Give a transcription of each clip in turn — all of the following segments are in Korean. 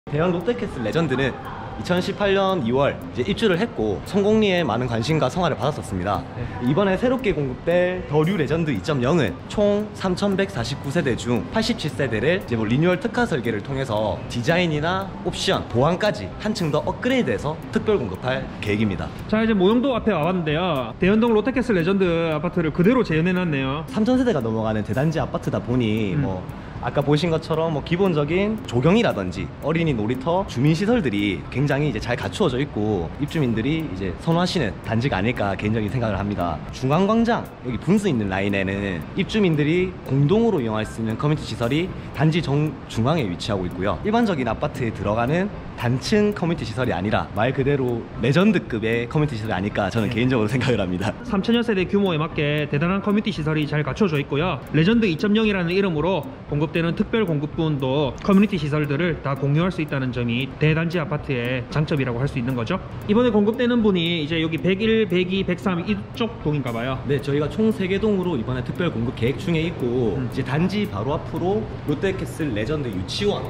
대연 롯데캐슬 레전드는 2018년 2월 이제 입주를 했고 성공리에 많은 관심과 성화를 받았었습니다. 이번에 새롭게 공급될 더 뉴 레전드 2.0은 총 3149세대 중 87세대를 이제 뭐 리뉴얼 특화 설계를 통해서 디자인이나 옵션, 보안까지 한층 더 업그레이드해서 특별 공급할 계획입니다. 자, 이제 모형도 앞에 와봤는데요. 대연동 롯데캐슬 레전드 아파트를 그대로 재현해놨네요. 3000세대가 넘어가는 대단지 아파트다 보니 뭐 아까 보신 것처럼 뭐 기본적인 조경이라든지 어린이 놀이터, 주민시설들이 굉장히 이제 잘 갖추어져 있고 입주민들이 이제 선호하시는 단지가 아닐까 개인적인 생각을 합니다. 중앙광장 여기 분수 있는 라인에는 입주민들이 공동으로 이용할 수 있는 커뮤니티 시설이 단지 정중앙에 위치하고 있고요. 일반적인 아파트에 들어가는 단층 커뮤니티 시설이 아니라 말 그대로 레전드급의 커뮤니티 시설이 아닐까 저는 개인적으로 생각을 합니다. 3000여 세대 규모에 맞게 대단한 커뮤니티 시설이 잘 갖춰져 있고요. 레전드 2.0이라는 이름으로 공급되는 특별 공급분도 커뮤니티 시설들을 다 공유할 수 있다는 점이 대단지 아파트의 장점이라고 할 수 있는 거죠. 이번에 공급되는 분이 이제 여기 101, 102, 103 이쪽 동인가 봐요. 네, 저희가 총 3개 동으로 이번에 특별 공급 계획 중에 있고 이제 단지 바로 앞으로 롯데캐슬 레전드 유치원,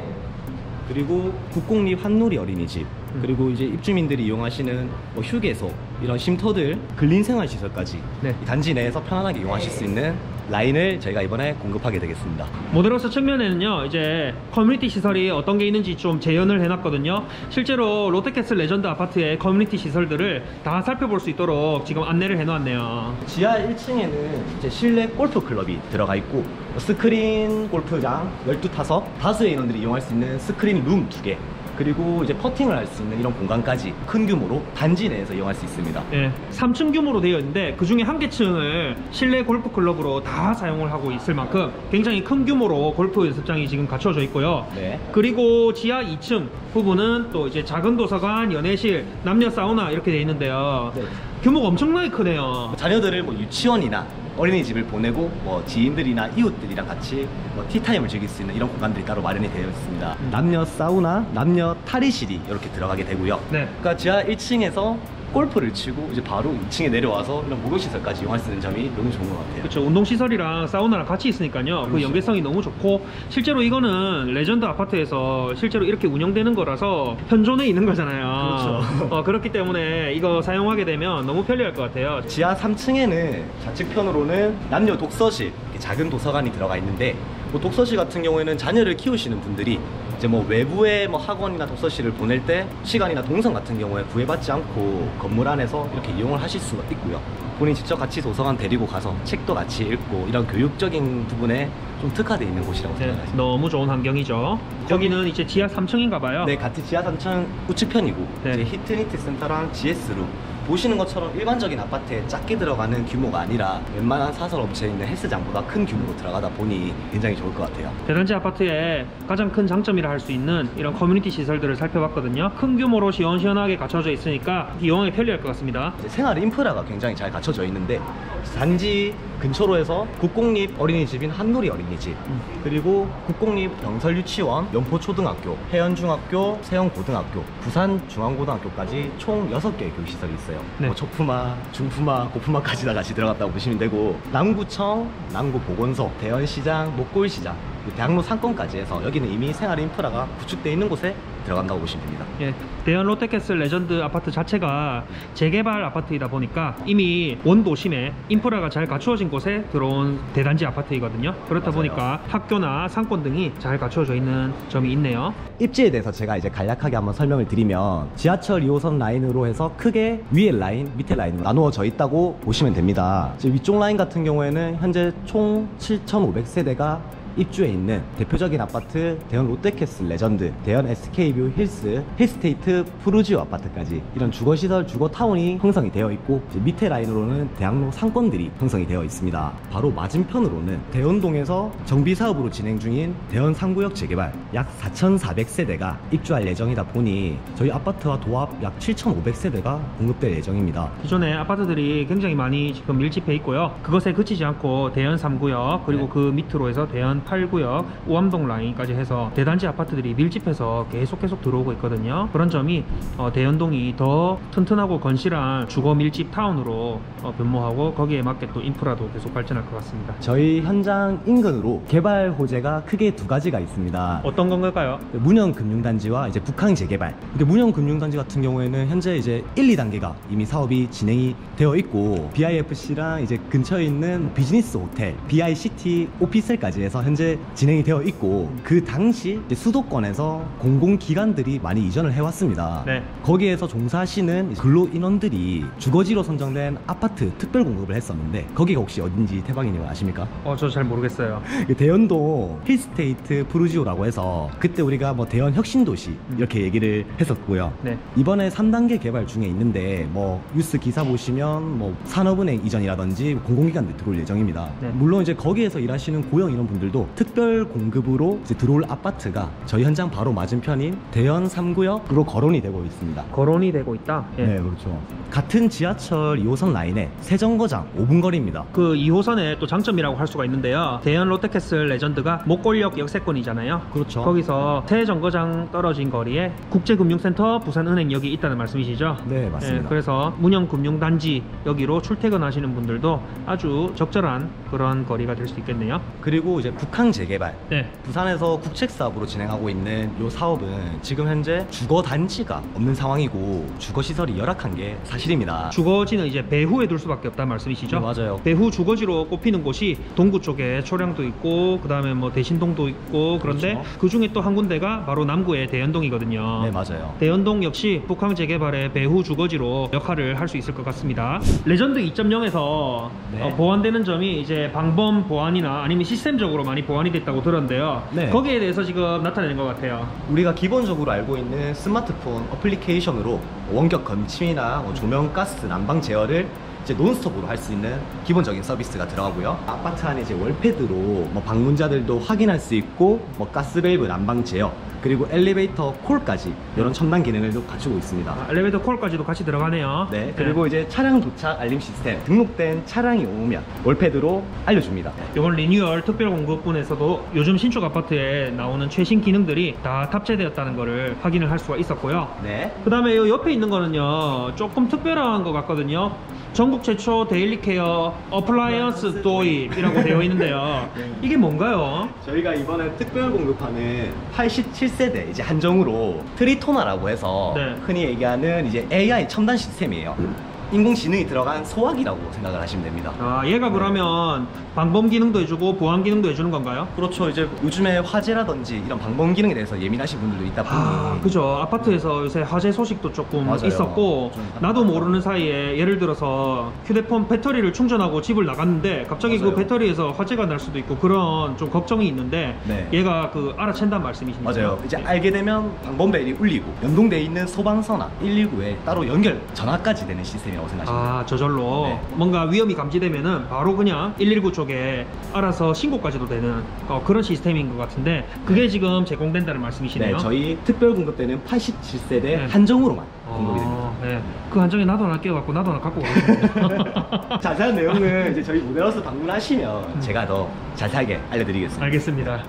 그리고 국공립 한누리 어린이집, 그리고 이제 입주민들이 이용하시는 뭐 휴게소, 이런 쉼터들, 근린생활시설까지 이 단지 내에서 편안하게 이용하실 수 있는 라인을 저희가 이번에 공급하게 되겠습니다. 모델하우스 측면에는요, 이제 커뮤니티 시설이 어떤 게 있는지 좀 재현을 해놨거든요. 실제로 롯데캐슬 레전드 아파트의 커뮤니티 시설들을 다 살펴볼 수 있도록 지금 안내를 해놓았네요. 지하 1층에는 이제 실내 골프 클럽이 들어가 있고 스크린 골프장 12타석, 다수의 인원들이 이용할 수 있는 스크린 룸 2개, 그리고 이제 퍼팅을 할 수 있는 이런 공간까지 큰 규모로 단지 내에서 이용할 수 있습니다. 네, 3층 규모로 되어 있는데 그 중에 한 개층을 실내 골프 클럽으로 다 사용을 하고 있을 만큼 굉장히 큰 규모로 골프 연습장이 지금 갖춰져 있고요. 네. 그리고 지하 2층 부분은 또 이제 작은 도서관, 연애실, 남녀 사우나 이렇게 되어 있는데요. 네. 규모가 엄청나게 크네요. 자녀들을 뭐 유치원이나 어린이집을 보내고 뭐 지인들이나 이웃들이랑 같이 뭐 티타임을 즐길 수 있는 이런 공간들이 따로 마련이 되어 있습니다. 남녀 사우나, 남녀 탈의실이 이렇게 들어가게 되고요. 네. 그러니까 지하 1층에서 골프를 치고 이제 바로 2층에 내려와서 이런 목욕시설까지 이용할 수 있는 점이 너무 좋은 것 같아요. 그렇죠. 운동시설이랑 사우나랑 같이 있으니까요. 그 연계성이 너무 좋고, 실제로 이거는 레전드 아파트에서 실제로 이렇게 운영되는 거라서 현존에 있는 거잖아요. 그렇죠. 그렇기 때문에 이거 사용하게 되면 너무 편리할 것 같아요. 지하 3층에는 좌측편으로는 남녀 독서실, 이렇게 작은 도서관이 들어가 있는데 뭐 독서실 같은 경우에는 자녀를 키우시는 분들이 이제 뭐 외부의 뭐 학원이나 독서실을 보낼 때 시간이나 동선 같은 경우에 구애받지 않고 건물 안에서 이렇게 이용을 하실 수가 있고요. 본인이 직접 같이 도서관 데리고 가서 책도 같이 읽고 이런 교육적인 부분에 좀 특화되어 있는 곳이라고 생각합니다. 너무 좋은 환경이죠. 여기는 이제 지하 3층인가 봐요. 네, 같이 지하 3층 우측편이고 이제 히트니트 센터랑 GS룸, 보시는 것처럼 일반적인 아파트에 작게 들어가는 규모가 아니라 웬만한 사설 업체에 있는 헬스장보다 큰 규모로 들어가다 보니 굉장히 좋을 것 같아요. 대단지 아파트의 가장 큰 장점이라 할 수 있는 이런 커뮤니티 시설들을 살펴봤거든요. 큰 규모로 시원시원하게 갖춰져 있으니까 이용하기 편리할 것 같습니다. 생활 인프라가 굉장히 잘 갖춰져 있는데 단지 근처로 해서 국공립 어린이집인 한누리 어린이집, 그리고 국공립 병설유치원, 연포초등학교, 해연중학교, 세영고등학교, 부산중앙고등학교까지 총 6개의 교육시설이 있어요. 네. 뭐 초품화, 중품화, 고품화까지 다 같이 들어갔다고 보시면 되고, 남구청, 남구보건소, 대연시장, 목골시장, 대학로 상권까지 해서 여기는 이미 생활 인프라가 구축되어 있는 곳에 들어간다고 보시면 됩니다. 예, 대연 롯데캐슬 레전드 아파트 자체가 재개발 아파트이다 보니까 이미 원도심에 인프라가 잘 갖추어진 곳에 들어온 대단지 아파트이거든요. 그렇다 보니까 학교나 상권 등이 잘 갖추어져 있는 점이 있네요. 입지에 대해서 제가 이제 간략하게 한번 설명을 드리면 지하철 2호선 라인으로 해서 크게 위에 라인, 밑에 라인으로 나누어져 있다고 보시면 됩니다. 위쪽 라인 같은 경우에는 현재 총 7,500세대가 입주해 있는 대표적인 아파트 대연 롯데캐슬 레전드, 대연 SK뷰 힐스, 힐스테이트 푸르지오 아파트까지 이런 주거시설, 주거타운이 형성이 되어 있고, 이제 밑에 라인으로는 대학로 상권들이 형성이 되어 있습니다. 바로 맞은편으로는 대연동에서 정비사업으로 진행 중인 대연 3구역 재개발 약 4,400세대가 입주할 예정이다 보니 저희 아파트와 도합 약 7,500세대가 공급될 예정입니다. 기존에 아파트들이 굉장히 많이 지금 밀집해 있고요. 그것에 그치지 않고 대연 3구역, 그리고 그 밑으로 해서 대연 8구역, 우암동 라인까지 해서 대단지 아파트들이 밀집해서 계속 들어오고 있거든요. 그런 점이 대연동이 더 튼튼하고 건실한 주거 밀집 타운으로 변모하고 거기에 맞게 또 인프라도 계속 발전할 것 같습니다. 저희 현장 인근으로 개발 호재가 크게 두 가지가 있습니다. 어떤 건가요? 문현금융단지와 이제 북항 재개발. 근데 문현금융단지 같은 경우에는 현재 이제 1, 2단계가 이미 사업이 진행이 되어 있고 BIFC랑 이제 근처에 있는 비즈니스 호텔, BICT 오피스텔까지 해서 현재 진행이 되어 있고 그 당시 이제 수도권에서 공공기관들이 많이 이전을 해왔습니다. 네. 거기에서 종사하시는 근로인원들이 주거지로 선정된 아파트 특별 공급을 했었는데 거기가 혹시 어딘지 태방이님 아십니까? 저 잘 모르겠어요. 대연동 힐스테이트 푸르지오라고 해서 그때 우리가 뭐 대연 혁신도시 이렇게 얘기를 했었고요. 네. 이번에 3단계 개발 중에 있는데 뭐 뉴스 기사 보시면 뭐 산업은행 이전이라든지 공공기관들 들어올 예정입니다. 네. 물론 이제 거기에서 일하시는 고용 인원분들도 특별 공급으로 이제 들어올 아파트가 저희 현장 바로 맞은편인 대연 3구역으로 거론이 되고 있습니다. 거론이 되고 있다. 예. 네, 그렇죠. 같은 지하철 2호선 라인에 세정거장 5분 거리입니다. 그 2호선의 또 장점이라고 할 수가 있는데요. 대연 롯데캐슬 레전드가 목골역 역세권이잖아요. 그렇죠. 거기서 새 정거장 떨어진 거리에 국제금융센터 부산은행역이 있다는 말씀이시죠? 네, 맞습니다. 그래서 문현금융단지 여기로 출퇴근하시는 분들도 아주 적절한 그런 거리가 될 수 있겠네요. 그리고 이제 북항 재개발. 네. 부산에서 국책 사업으로 진행하고 있는 이 사업은 지금 현재 주거 단지가 없는 상황이고 주거 시설이 열악한 게 사실입니다. 주거지는 이제 배후에 둘 수밖에 없다는 말씀이시죠? 네, 맞아요. 배후 주거지로 꼽히는 곳이 동구 쪽에 초량도 있고 그다음에 뭐 대신동도 있고 그런데 그렇죠. 그 중에 또 한 군데가 바로 남구의 대연동이거든요. 네, 맞아요. 대연동 역시 북항 재개발의 배후 주거지로 역할을 할 수 있을 것 같습니다. 레전드 2.0에서 네. 보완되는 점이 이제 방범 보완이나 아니면 시스템적으로 많이 보완이 됐다고 들었는데요. 네. 거기에 대해서 지금 나타내는 것 같아요. 우리가 기본적으로 알고 있는 스마트폰 어플리케이션으로 원격 검침이나 뭐 조명, 가스, 난방 제어를 이제 논스톱으로 할 수 있는 기본적인 서비스가 들어가고요. 아파트 안에 이제 월패드로 뭐 방문자들도 확인할 수 있고 뭐 가스 밸브 난방 제어 그리고 엘리베이터 콜까지 이런 첨단 기능을 또 갖추고 있습니다. 엘리베이터 콜까지도 같이 들어가네요. 네, 그리고 이제 차량 도착 알림 시스템 등록된 차량이 오면 월패드로 알려줍니다. 이번 리뉴얼 특별 공급분에서도 요즘 신축 아파트에 나오는 최신 기능들이 다 탑재되었다는 것을 확인을 할 수가 있었고요. 네. 그 다음에 이 옆에 있는 거는요 조금 특별한 것 같거든요. 전국 최초 데일리 케어 어플라이언스 도입이라고 되어 있는데요. 이게 뭔가요? 저희가 이번에 특별 공급하는 87세대 이제 한정으로 트리토마라고 해서 네. 흔히 얘기하는 이제 AI 첨단 시스템이에요. 인공지능이 들어간 소화기라고 생각을 하시면 됩니다. 아, 얘가 그러면 방범 기능도 해주고 보안 기능도 해주는 건가요? 그렇죠. 이제 요즘에 화재라든지 이런 방범 기능에 대해서 예민하신 분들도 있다 보니 아, 그죠. 아파트에서 요새 화재 소식도 조금 맞아요. 있었고 좀 나도 모르는 사이에 예를 들어서 휴대폰 배터리를 충전하고 집을 나갔는데 갑자기 맞아요. 그 배터리에서 화재가 날 수도 있고 그런 좀 걱정이 있는데 네. 얘가 그 알아챈다는 말씀이십니까? 맞아요. 이제 알게 되면 방범벨이 울리고 연동돼 있는 소방서나 119에 따로 연결 전화까지 되는 시스템이라고 생각하시면 돼요. 아, 저절로 네. 뭔가 위험이 감지되면은 바로 그냥 119 쪽에 알아서 신고까지도 되는 그런 시스템인 것 같은데 그게 지금 제공된다는 말씀이시네요. 네, 저희 특별 공급대는 87세대 네. 한정으로만 공급이 됩니다. 네. 그 한정에 나도 하나 끼워갖고 나도 하나 갖고 가겠습니다. 자세한 내용은 이제 저희 모델하우스 방문하시면 제가 더 자세하게 알려드리겠습니다. 알겠습니다.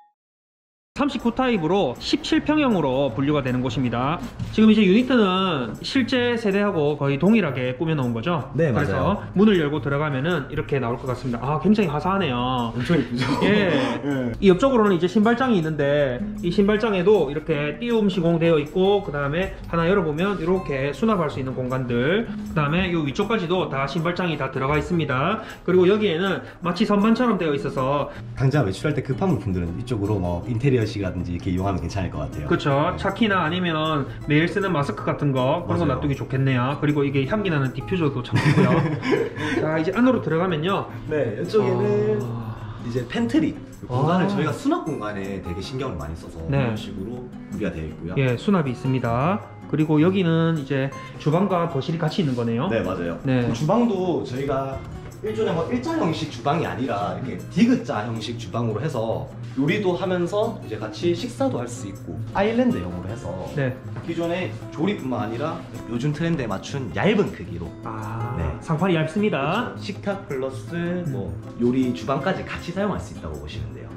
39타입으로 17평형으로 분류가 되는 곳입니다. 지금 이제 유니트는 실제 세대하고 거의 동일하게 꾸며놓은 거죠? 네, 그래서 맞아요. 문을 열고 들어가면은 이렇게 나올 것 같습니다. 아, 굉장히 화사하네요. 엄청 예쁘죠? 예. 네. 이 옆쪽으로는 이제 신발장이 있는데 이 신발장에도 이렇게 띄움 시공되어 있고 그 다음에 하나 열어보면 이렇게 수납할 수 있는 공간들 그 다음에 이 위쪽까지도 다 신발장이 다 들어가 있습니다. 그리고 여기에는 마치 선반처럼 되어 있어서 당장 외출할 때 급한 물품들은 이쪽으로 뭐 인테리어식이라든지 이렇게 이용하면 괜찮을 것 같아요. 그렇죠. 차키나 아니면 매일 쓰는 마스크 같은 거 그런 거 맞아요. 놔두기 좋겠네요. 그리고 이게 향기 나는 디퓨저도 참 좋고요. 자, 이제 안으로 들어가면요. 네, 이쪽에는 이제 팬트리 공간을 아. 저희가 수납 공간에 되게 신경을 많이 써서 네. 이런 식으로 구비가 되어 있고요. 예, 수납이 있습니다. 그리고 여기는 이제 주방과 거실이 같이 있는 거네요. 네, 맞아요. 네. 주방도 저희가 일종의 뭐 일자 형식 주방이 아니라 이렇게 디귿자 형식 주방으로 해서 요리도 하면서 이제 같이 식사도 할 수 있고 아일랜드형으로 해서 네. 기존의 조리뿐만 아니라 요즘 트렌드에 맞춘 얇은 크기로 아, 네. 상판이 얇습니다. 식탁 플러스 뭐 요리 주방까지 같이 사용할 수 있다고 보시면 돼요.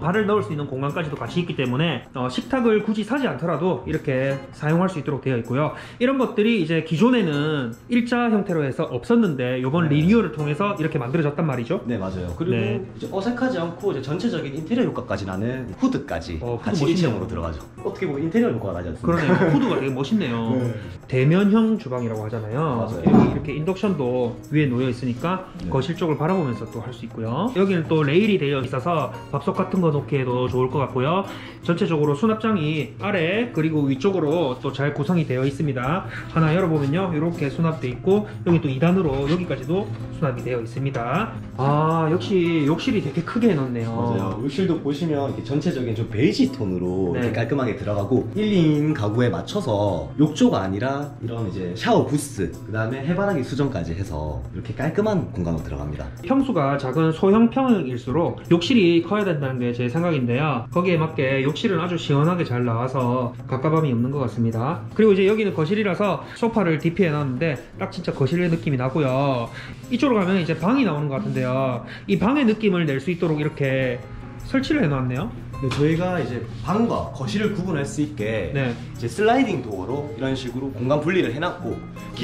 발을 넣을 수 있는 공간까지도 같이 있기 때문에 식탁을 굳이 사지 않더라도 이렇게 사용할 수 있도록 되어 있고요. 이런 것들이 이제 기존에는 일자 형태로 해서 없었는데 이번 네. 리뉴얼을 통해서 이렇게 만들어졌단 말이죠. 네, 맞아요. 그리고 네. 이제 어색하지 않고 이제 전체적인 인테리어 효과까지 나는 후드까지 후드 같이 멋있네요. 일체형으로 들어가죠. 어떻게 보면 인테리어 효과가 나지 않습니까? 그러네요. 후드가 되게 멋있네요. 네. 대면형 주방이라고 하잖아요. 맞아요. 이렇게 인덕션도 위에 놓여 있으니까 네. 거실 쪽을 바라보면서 또 할 수 있고요. 여기는 또 레일이 되어 있어서 밥솥 같은 거 놓기에도 좋을 것 같고요. 전체적으로 수납장이 아래 그리고 위쪽으로 또 잘 구성이 되어 있습니다. 하나 열어보면요, 이렇게 수납되어 있고 여기 또 2단으로 여기까지도 수납이 되어 있습니다. 아, 역시 욕실이 되게 크게 해놨네요. 맞아요. 욕실도 보시면 이렇게 전체적인 좀 베이지 톤으로 네. 이렇게 깔끔하게 들어가고 1인 가구에 맞춰서 욕조가 아니라 이런 이제 샤워 부스, 그 다음에 해바라기 수전까지 해서 이렇게 깔끔한 공간으로 들어갑니다. 평수가 작은 소형 평일수록 욕실이 커야 된다는 게 제 생각인데요. 거기에 맞게 욕실은 아주 시원하게 잘 나와서 갑갑함이 없는 것 같습니다. 그리고 이제 여기는 거실이라서 소파를 DP해 놨는데 딱 진짜 거실의 느낌이 나고요. 이쪽으로 가면 이제 방이 나오는 것 같은데요. 이 방의 느낌을 낼 수 있도록 이렇게 설치를 해놨네요. 네, 저희가 이제 방과 거실을 구분할 수 있게 네. 이제 슬라이딩 도어로 이런 식으로 공간 분리를 해놨고,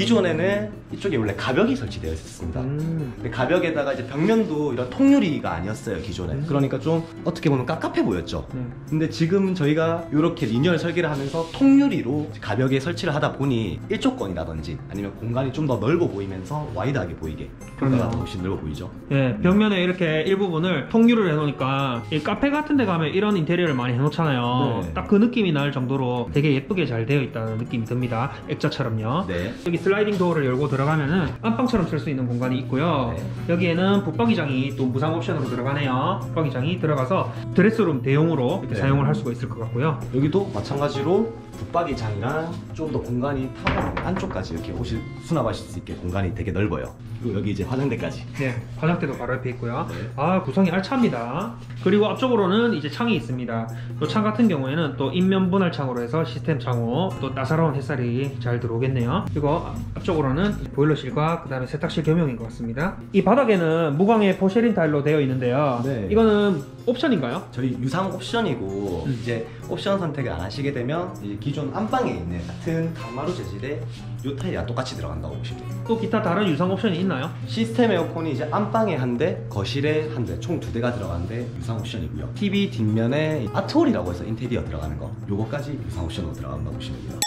기존에는 이쪽에 원래 가벽이 설치되어 있었습니다. 근데 가벽에다가 이제 벽면도 이런 통유리가 아니었어요, 기존에. 그러니까 좀 어떻게 보면 깝깝해 보였죠. 네. 근데 지금 저희가 이렇게 리뉴얼 설계를 하면서 통유리로 가벽에 설치를 하다 보니 일조권이라든지 아니면 공간이 좀 더 넓어 보이면서 와이드하게 보이게, 그러네요. 효과가 훨씬 넓어 보이죠. 예, 벽면에 이렇게 일부분을 통유리를 해놓으니까 이 카페 같은 데 가면 이런 인테리어를 많이 해놓잖아요. 네. 딱 그 느낌이 날 정도로 되게 예쁘게 잘 되어 있다는 느낌이 듭니다. 액자처럼요. 네. 여기 슬라이딩 도어를 열고 들어가면은 안방처럼 쓸 수 있는 공간이 있고요. 네. 여기에는 붙박이장이 또 무상 옵션으로 들어가네요. 붙박이장이 들어가서 드레스룸 대용으로 이렇게 네. 사용을 할 수가 있을 것 같고요. 여기도 마찬가지로 붙박이장이랑 좀 더 공간이 타고 안쪽까지 이렇게 옷을 수납하실 수 있게 공간이 되게 넓어요. 그리고 여기 이제 화장대까지. 네, 화장대도 바로 옆에 있고요. 네. 아, 구성이 알차입니다. 그리고 앞쪽으로는 이제 창이 있습니다. 이 창 같은 경우에는 또 인면 분할 창으로 해서 시스템 창호, 또 따사로운 햇살이 잘 들어오겠네요. 그리고 앞쪽으로는 보일러실과 그 다음에 세탁실 겸용인 것 같습니다. 이 바닥에는 무광의 포쉐린 타일로 되어 있는데요. 네. 이거는 옵션인가요? 저희 유상 옵션이고 이제 옵션 선택을 안 하시게 되면 이제 기존 안방에 있는 같은 강마루 재질의 이 타일이랑 똑같이 들어간다고 보시면 돼요. 또 기타 다른 유상 옵션이 있나요? 시스템 에어컨이 이제 안방에 한 대, 거실에 한 대, 총 2대가 들어가는데 유상 옵션이고요. TV 뒷면에 아트홀이라고 해서 인테리어 들어가는 거, 요거까지 유상 옵션으로 들어간다고 보시면 돼요.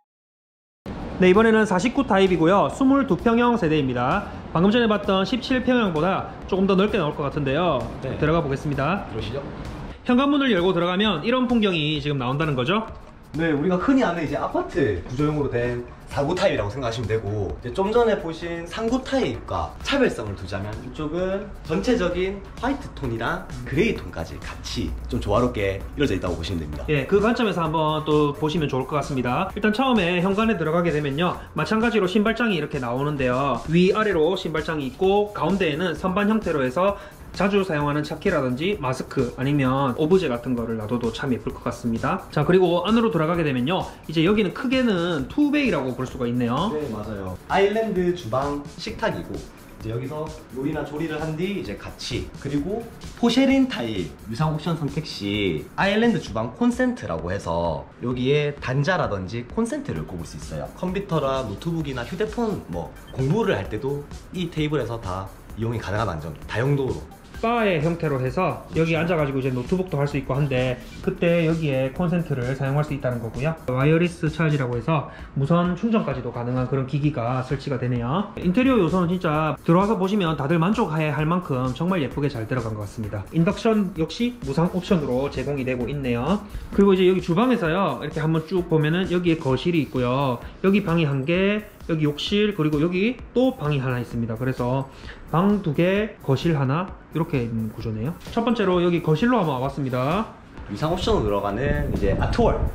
네, 이번에는 49 타입이고요. 22평형 세대입니다. 방금 전에 봤던 17평형보다 조금 더 넓게 나올 것 같은데요. 네. 들어가 보겠습니다. 그러시죠? 현관문을 열고 들어가면 이런 풍경이 지금 나온다는 거죠. 네, 우리가 흔히 아는 이제 아파트 구조형으로 된 4구 타입이라고 생각하시면 되고, 이제 좀 전에 보신 3구 타입과 차별성을 두자면 이쪽은 전체적인 화이트 톤이랑 그레이 톤까지 같이 좀 조화롭게 이루어져 있다고 보시면 됩니다. 예, 그 관점에서 한번 또 보시면 좋을 것 같습니다. 일단 처음에 현관에 들어가게 되면요, 마찬가지로 신발장이 이렇게 나오는데요. 위아래로 신발장이 있고 가운데에는 선반 형태로 해서 자주 사용하는 차키라든지 마스크 아니면 오브제 같은 거를 놔둬도 참 예쁠 것 같습니다. 자, 그리고 안으로 들어가게 되면요, 이제 여기는 크게는 투베이라고 볼 수가 있네요. 네, 맞아요. 아일랜드 주방 식탁이고, 이제 여기서 요리나 조리를 한 뒤 이제 같이, 그리고 포쉐린 타일 유상 옵션 선택 시 아일랜드 주방 콘센트라고 해서 여기에 단자라든지 콘센트를 꼽을 수 있어요. 컴퓨터나 노트북이나 휴대폰 뭐 공부를 할 때도 이 테이블에서 다 이용이 가능한 안전 다용도로. 바의 형태로 해서 여기 앉아가지고 이제 노트북도 할 수 있고 한데, 그때 여기에 콘센트를 사용할 수 있다는 거고요. 와이어리스 차지라고 해서 무선 충전까지도 가능한 그런 기기가 설치가 되네요. 인테리어 요소는 진짜 들어와서 보시면 다들 만족해야 할 만큼 정말 예쁘게 잘 들어간 것 같습니다. 인덕션 역시 무상 옵션으로 제공이 되고 있네요. 그리고 이제 여기 주방에서요, 이렇게 한번 쭉 보면은 여기에 거실이 있고요, 여기 방이 1개, 여기 욕실, 그리고 여기 또 방이 하나 있습니다. 그래서 방 2개, 거실 하나, 이렇게 있는 구조네요. 첫 번째로 여기 거실로 한번 와봤습니다. 유상 옵션으로 들어가는 이제 아트월,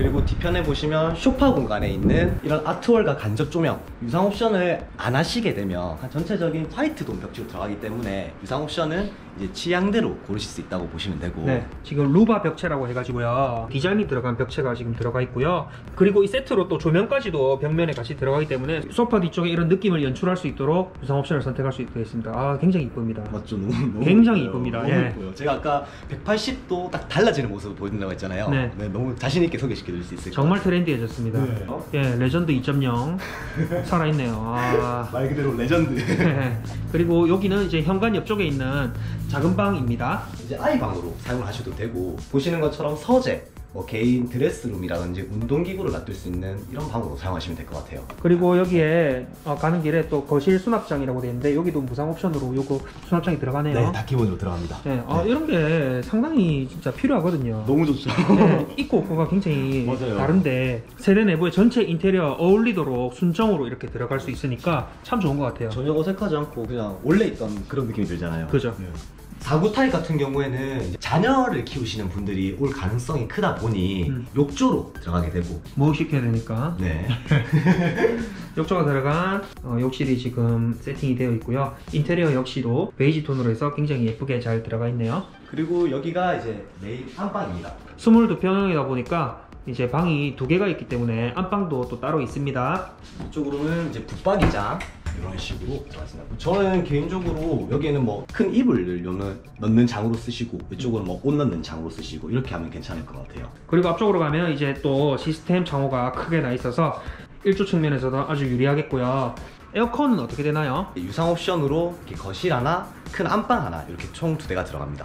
그리고 뒤편에 보시면 소파 공간에 있는 이런 아트월과 간접 조명, 유상 옵션을 안 하시게 되면 전체적인 화이트톤 벽지로 들어가기 때문에 유상 옵션은 이제 취향대로 고르실 수 있다고 보시면 되고. 네, 지금 루바 벽체라고 해가지고요, 디자인이 들어간 벽체가 지금 들어가 있고요. 그리고 이 세트로 또 조명까지도 벽면에 같이 들어가기 때문에 소파 뒤쪽에 이런 느낌을 연출할 수 있도록 유상 옵션을 선택할 수 있게 됐습니다. 아, 굉장히 이쁩니다. 맞죠? 너무 굉장히 이뻐요. 이쁩니다. 너무 예. 이뻐요. 제가 아까 180도 딱 달라지는 모습을 보여준다고 했잖아요. 네. 너무 자신 있게 소개시켜드릴 수 있을 것 정말 같아요. 트렌디해졌습니다. 네. 예, 레전드 2.0 살아있네요. 아. 말 그대로 레전드. 그리고 여기는 이제 현관 옆쪽에 있는 작은 방입니다. 이제 아이방으로 사용을 하셔도 되고, 보시는 것처럼 서재, 뭐 개인 드레스룸이라든지 운동기구를 놔둘 수 있는 이런 방으로 사용하시면 될 것 같아요. 그리고 여기에 가는 길에 또 거실 수납장이라고 되어 있는데, 여기도 무상 옵션으로 요거 수납장이 들어가네요. 네, 다 기본으로 들어갑니다. 네, 이런 게 상당히 진짜 필요하거든요. 너무 좋죠. 네, 입고 없고가 굉장히 맞아요. 다른데 세대 내부의 전체 인테리어 어울리도록 순정으로 이렇게 들어갈 수 있으니까 참 좋은 것 같아요. 전혀 어색하지 않고 그냥 원래 있던 그런 느낌이 들잖아요. 그죠. 네. 4구 타입 같은 경우에는 이제 자녀를 키우시는 분들이 올 가능성이 크다 보니 욕조로 들어가게 되고. 뭐 시켜야 되니까. 네. 욕조가 들어간 욕실이 지금 세팅이 되어 있고요. 인테리어 역시도 베이지 톤으로 해서 굉장히 예쁘게 잘 들어가 있네요. 그리고 여기가 이제 메인 안방입니다. 22평형이다 보니까 이제 방이 2개가 있기 때문에 안방도 또 따로 있습니다. 이쪽으로는 이제 붙박이장 이런 식으로 들어가습니다. 저는 개인적으로 여기에는 뭐 큰 이불을 넣는 장으로 쓰시고, 이쪽으로 뭐 옷 넣는 장으로 쓰시고, 이렇게 하면 괜찮을 것 같아요. 그리고 앞쪽으로 가면 이제 또 시스템 창호가 크게 나 있어서 일조 측면에서도 아주 유리하겠고요. 에어컨은 어떻게 되나요? 유상 옵션으로 이렇게 거실 하나, 큰 안방 하나, 이렇게 총 2대가 들어갑니다.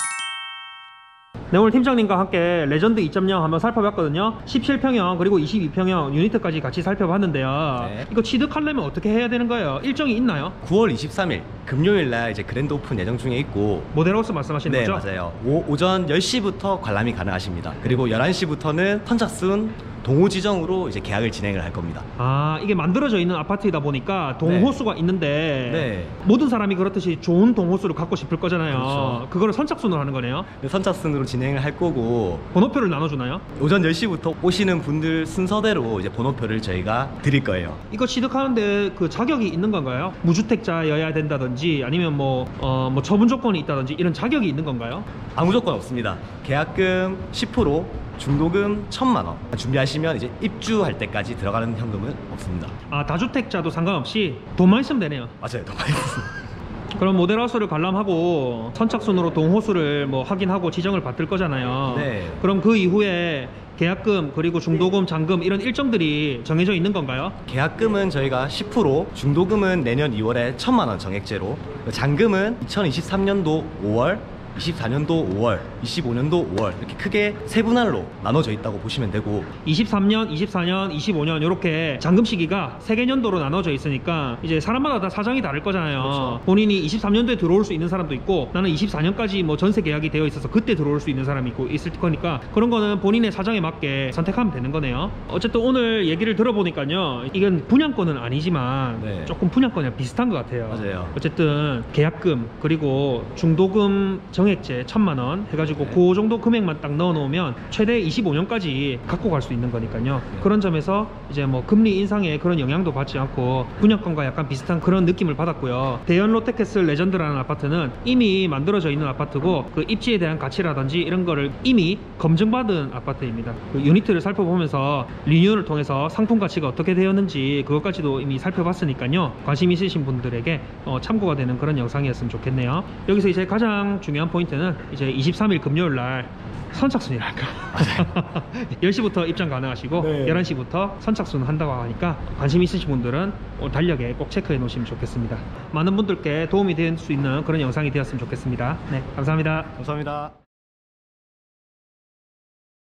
네, 오늘 팀장님과 함께 레전드 2.0 한번 살펴봤거든요. 17평형 그리고 22평형 유니트까지 같이 살펴봤는데요. 네. 이거 취득하려면 어떻게 해야 되는 거예요? 일정이 있나요? 9월 23일 금요일날 이제 그랜드 오픈 예정 중에 있고. 모델하우스 말씀하시는 네, 거죠? 맞아요. 오전 10시부터 관람이 가능하십니다. 그리고 11시부터는 선착순 동호 지정으로 이제 계약을 진행을 할 겁니다. 아, 이게 만들어져 있는 아파트이다 보니까 동호수가 있는데 네. 모든 사람이 그렇듯이 좋은 동호수를 갖고 싶을 거잖아요. 그렇죠. 그거를 선착순으로 하는 거네요. 선착순으로 진행을 할 거고, 번호표를 나눠주나요? 오전 10시부터 오시는 분들 순서대로 이제 번호표를 저희가 드릴 거예요. 이거 취득하는데 그 자격이 있는 건가요? 무주택자여야 된다든지 아니면 뭐 처분 조건이 있다든지 이런 자격이 있는 건가요? 아무 조건 없습니다. 계약금 10%, 중도금 1,000만 원 준비하시면 이제 입주할 때까지 들어가는 현금은 없습니다. 아, 다주택자도 상관없이 돈만 있으면 되네요. 맞아요, 더 많이 있습니다. 그럼 모델하우스를 관람하고 선착순으로 동호수를 뭐 확인하고 지정을 받을 거잖아요. 네. 그럼 그 이후에 계약금 그리고 중도금, 잔금 이런 일정들이 정해져 있는 건가요? 계약금은 저희가 10%, 중도금은 내년 2월에 1,000만 원 정액제로, 잔금은 2023년도 5월, 24년도 5월, 25년도 5월 이렇게 크게 세 분할로 나눠져 있다고 보시면 되고. 23년, 24년, 25년 이렇게 잔금 시기가 세 개년도로 나눠져 있으니까 이제 사람마다 다 사정이 다를 거잖아요. 그렇죠. 본인이 23년도에 들어올 수 있는 사람도 있고, 나는 24년까지 뭐 전세 계약이 되어 있어서 그때 들어올 수 있는 사람이 있고 있을 거니까 그런 거는 본인의 사정에 맞게 선택하면 되는 거네요. 어쨌든 오늘 얘기를 들어보니까요, 이건 분양권은 아니지만 네. 조금 분양권이랑 비슷한 것 같아요. 맞아요. 어쨌든 계약금 그리고 중도금 정액제 1,000만 원 해가지고 네. 그 정도 금액만 딱 넣어 놓으면 최대 25년까지 갖고 갈 수 있는 거니까요. 네. 그런 점에서 이제 뭐 금리 인상에 그런 영향도 받지 않고 분양권과 약간 비슷한 그런 느낌을 받았고요. 대연 롯데캐슬 레전드라는 아파트는 이미 만들어져 있는 아파트고, 그 입지에 대한 가치라든지 이런 거를 이미 검증받은 아파트입니다. 그 유니트를 살펴보면서 리뉴얼을 통해서 상품 가치가 어떻게 되었는지 그것까지도 이미 살펴봤으니까요. 관심 있으신 분들에게 참고가 되는 그런 영상이었으면 좋겠네요. 여기서 이제 가장 중요한 포인트는 이제 23일 금요일 날 선착순이랄까. 10시부터 입장 가능하시고 네. 11시부터 선착순 한다고 하니까 관심 있으신 분들은 달력에 꼭 체크해 놓으시면 좋겠습니다. 많은 분들께 도움이 될 수 있는 그런 영상이 되었으면 좋겠습니다. 네, 감사합니다. 감사합니다.